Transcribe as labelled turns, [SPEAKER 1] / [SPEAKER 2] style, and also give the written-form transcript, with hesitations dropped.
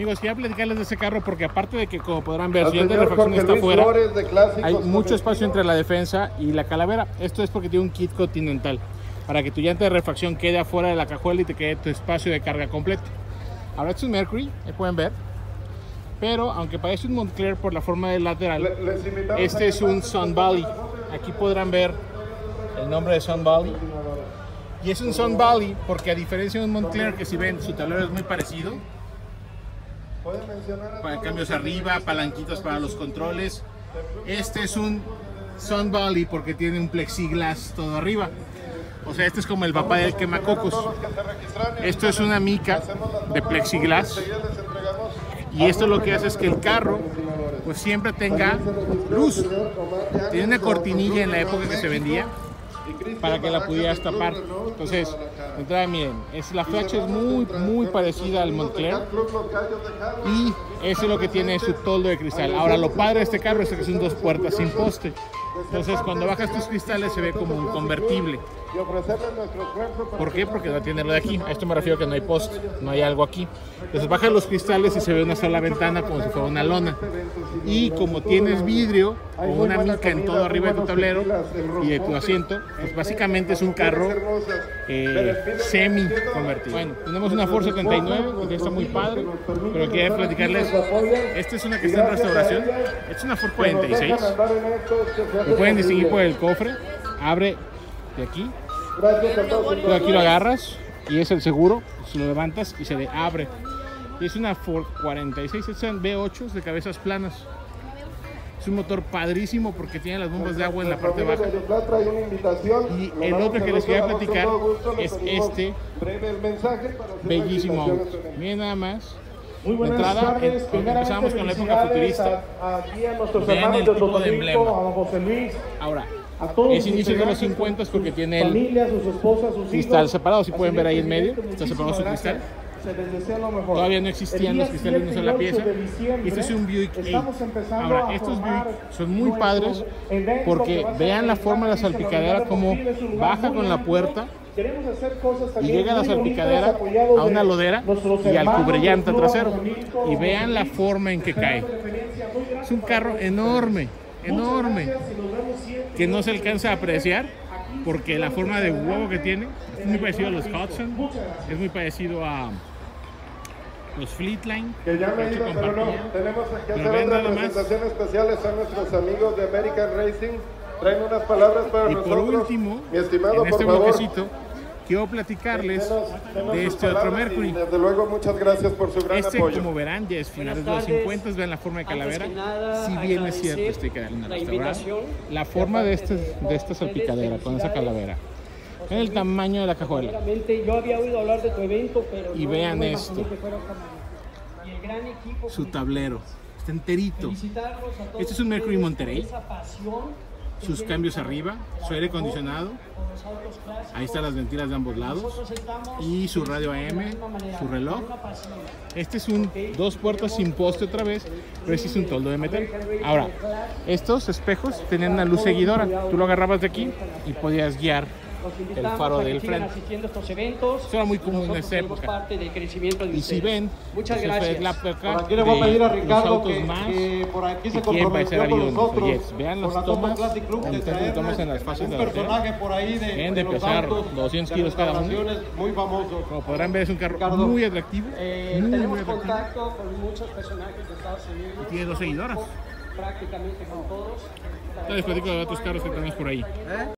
[SPEAKER 1] amigos, quería platicarles de este carro porque aparte de que, como podrán ver, su llanta de refacción está afuera, hay mucho espacio entre la defensa y la calavera. Esto es porque tiene un kit continental para que tu llanta de refacción quede afuera de la cajuela y te quede tu espacio de carga completo. Ahora este es un Mercury, ahí pueden ver, pero aunque parece un Montclair por la forma del lateral, este es un Sun Valley. Aquí podrán ver el nombre de Sun Valley. Y es un Sun Valley porque, a diferencia de un Montclair, que si ven su tablero es muy parecido, para cambios arriba, palanquitas para los controles, este es un Sun Valley porque tiene un plexiglass todo arriba. O sea, este es como el papá del quemacocos. Esto es una mica de plexiglass y esto lo que hace es que el carro pues siempre tenga luz. Tiene una cortinilla en la época que se vendía para que la pudieras tapar. Entonces, de entrada, miren, la flecha es muy parecida al Montclair y eso es lo que tiene su toldo de cristal. Ahora, lo padre de este carro es que son dos puertas sin poste. Entonces, cuando bajas tus cristales se ve como un convertible. ¿Por qué? Porque no tiene lo de aquí. A esto me refiero que no hay poste, no hay algo aquí. Entonces bajas los cristales y se ve una sola ventana como si fuera una lona. Y como tienes vidrio o una mica en todo arriba de tu tablero y de tu asiento, pues básicamente es un carro semi convertido. Bueno, tenemos una Ford 79 que está muy padre, pero quería platicarles. Esta es una que está en restauración. Esta es una Ford 46. Lo pueden distinguir por el cofre. Abre de aquí. Tú aquí lo agarras y es el seguro. Si lo levantas y se le abre. Y es una Ford 46. Estos son V8 de cabezas planas. Es un motor padrísimo porque tiene las bombas de agua en la parte baja. Y el otro que les quería platicar es este bellísimo auto. Miren nada más. De entrada, empezamos con la época futurista. Vean el tipo de emblema. Ahora, es inicio de los 50 porque tiene el cristal separado. Si pueden ver ahí en medio, está separado su cristal. Todavía no existían los cristales de una sola pieza. Este es un Buick 8. Ahora, estos Buick son muy padres porque vean la forma de la salpicadera, como baja con la puerta y llega a la salpicadera a una lodera y al cubrellanta trasero. Y vean la forma en que cae. Es un carro enorme, enorme, que no se alcanza a apreciar porque la forma de huevo que tiene es muy parecido a los Hudson, es muy parecido a los Fleetline.
[SPEAKER 2] Que ya me iba, pero no, tenemos que hacer una presentación especial a nuestros amigos de American Racing. Traen unas palabras para nosotros.
[SPEAKER 1] Y por último,
[SPEAKER 2] mi estimado,
[SPEAKER 1] en este
[SPEAKER 2] por favor,
[SPEAKER 1] bloquecito, quiero platicarles de este otro Mercury.
[SPEAKER 2] Desde luego, muchas gracias por su gran apoyo.
[SPEAKER 1] Como verán, ya es finales de los 50, vean la forma de calavera. Si bien es cierto, estoy quedando restaurada, la forma de esta salpicadera con esa calavera. Vean el tamaño de la cajuela.
[SPEAKER 3] Yo había oído hablar de tu evento, pero
[SPEAKER 1] y vean esto. Su tablero. Está enterito. Este es un Mercury Monterey. Sus cambios arriba, su aire acondicionado, ahí están las ventilas de ambos lados y su radio AM, su reloj. Este es un dos puertas sin poste otra vez, pero este es un toldo de metal. Ahora, estos espejos tenían una luz seguidora, tú lo agarrabas de aquí y podías guiar el faro del frente. Eso era muy común en esa época. Y si ven,
[SPEAKER 3] muchas gracias.
[SPEAKER 2] Aquí le voy a pedir a Ricardo
[SPEAKER 1] que
[SPEAKER 2] por aquí se
[SPEAKER 1] comprometió con nosotros. Vean las tomas,
[SPEAKER 2] tomas
[SPEAKER 1] en las fases de
[SPEAKER 2] un personaje por ahí
[SPEAKER 1] de pesar 200 kilos cada uno.
[SPEAKER 2] Muy famoso.
[SPEAKER 1] Como podrán ver, es un carro muy atractivo.
[SPEAKER 3] Tenemos contacto con muchos personajes de Estados Unidos.
[SPEAKER 1] Y tiene 2 seguidoras.
[SPEAKER 3] Prácticamente con todos.
[SPEAKER 1] Les platico de otros carros que tenemos por ahí.